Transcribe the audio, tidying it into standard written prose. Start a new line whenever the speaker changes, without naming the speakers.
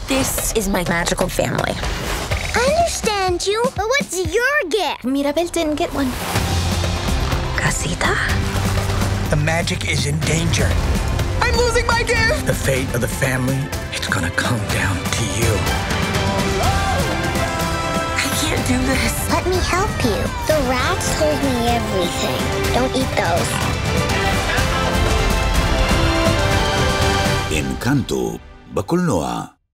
This is my magical family.
I understand you, but what's your gift?
Mirabel didn't get one. Casita?
The magic is in danger.
I'm losing my gift!
The fate of the family, it's gonna come down to you.
I can't do this.
Let me help you. The rats told me everything. Don't eat those.
Encanto, בקולנוע.